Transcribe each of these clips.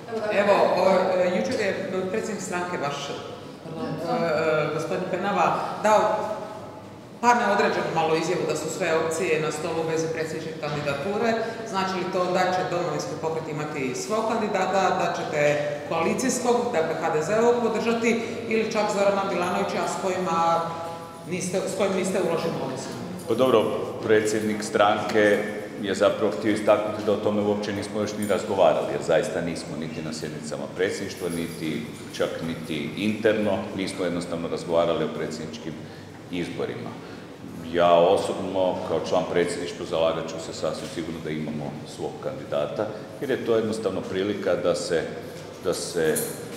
Evo, jučer je predsjednik stranke vaš, gospodin Penava, dao par neodređenu malo izjavu da su sve opcije na stolu u vezi predsjedničke kandidature. Znači li to da će Domovinski pokret imati svog kandidata, da ćete koalicijskog, dakle HDZ-ovog podržati, ili čak Zorana Milanovića s kojim niste uložili ovisi? Pa dobro, predsjednik stranke je zapravo htio istaknuti da o tome uopće nismo još ni razgovarali, jer zaista nismo niti na sjednicama predsjedništva, čak niti interno, nismo jednostavno razgovarali o predsjedničkim izborima. Ja osobno, kao član predsjedništva, zalagat ću se sasvim sigurno da imamo svog kandidata, jer je to jednostavno prilika da se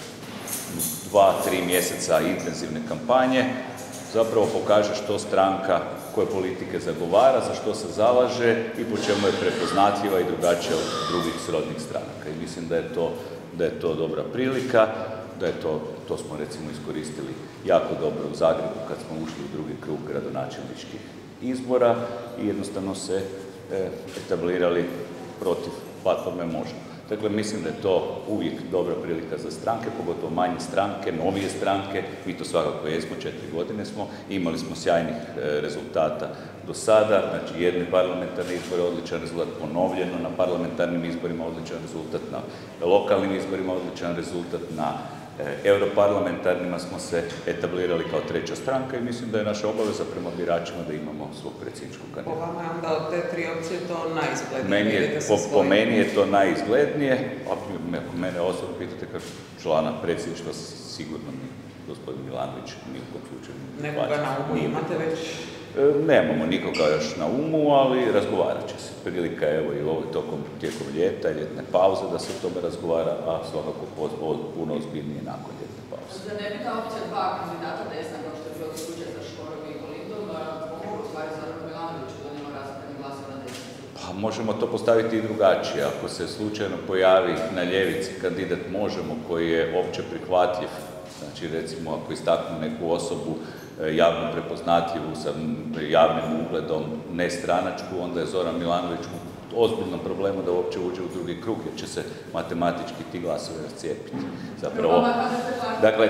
2-3 mjeseca intenzivne kampanje zapravo pokaže što stranka, koje politike zagovara, za što se zalaže i po čemu je prepoznatljiva i drugačija od drugih srodnih stranaka. I mislim da je to dobra prilika, da je to smo recimo iskoristili jako dobro u Zagrebu kad smo ušli u drugi krug gradonačelničkih izbora i jednostavno se etablirali protiv platforme Možemo. Dakle, mislim da je to uvijek dobra prilika za stranke, pogotovo manje stranke, novije stranke, mi to svakako jesmo, 4 godine smo, imali smo sjajnih rezultata do sada, znači jedni parlamentarni izbori, odličan rezultat, ponovljeno na parlamentarnim izborima, odličan rezultat, na lokalnim izborima, odličan rezultat, na europarlamentarnima smo se etablirali kao treća stranka i mislim da je naša obaveza prema biračima da imamo svog predsjedničkog kandidata. Po vama je onda od te 3 opcije to najizglednije? Po meni je to najizglednije, ako mene osobno pitate kao člana predsjedništva, sigurno mi gospodin Milanović ni u kom slučaju. Nekoga na umu imate već? Nemamo nikoga još na umu, ali razgovarat će se. Prilika je evo i tijekom ljeta i ljetne pauze da se o tome razgovara, a svakako puno ozbiljnije nakon ljetne pauze. Za ne bi ta opcija 2 kandidata desna, kao što je bilo slučaj za Škorom i Kolindom, pomogu u stvari za Milanoviću da nema raspravnih glasova na desni? Pa možemo to postaviti i drugačije. Ako se slučajno pojavi na ljevici kandidat Možemo koji je opće prihvatljiv, znači recimo ako istaknu neku osobu javno prepoznatljivu sa javnim ugledom, nestranačku, onda je Zoran Milanović u ozbiljnom problemu da uopće uđe u drugi krug, jer će se matematički ti glasovi rascijepiti. Zapravo, dakle,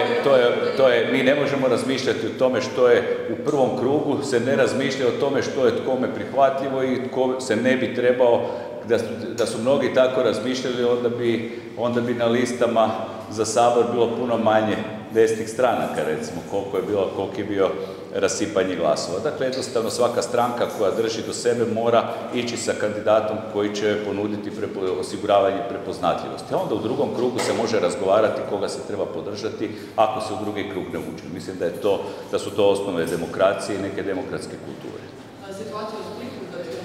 mi ne možemo razmišljati o tome što je u prvom krugu, se ne razmišlja o tome što je kome prihvatljivo i tko se ne bi trebao, da su mnogi tako razmišljali, onda bi na listama za Sabor bilo puno manje desnih stranaka, recimo, koliko je bio rasipanje glasova. Dakle, jednostavno svaka stranka koja drži do sebe mora ići sa kandidatom koji će ponuditi osiguravanje prepoznatljivosti. A onda u drugom krugu se može razgovarati koga se treba podržati ako se u drugi krug ne uđe. Mislim da su to osnove demokracije i neke demokratske kulture. Situacija u Splitu, da je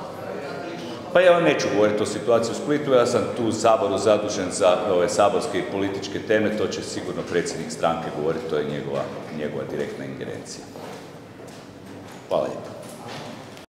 Pa ja neću govoriti o situaciji u Splitu, ja sam tu u Saboru zadužen za ove saborske i političke teme, to će sigurno predsjednik stranke govoriti, to je njegova direktna ingerencija. Hvala lijepo.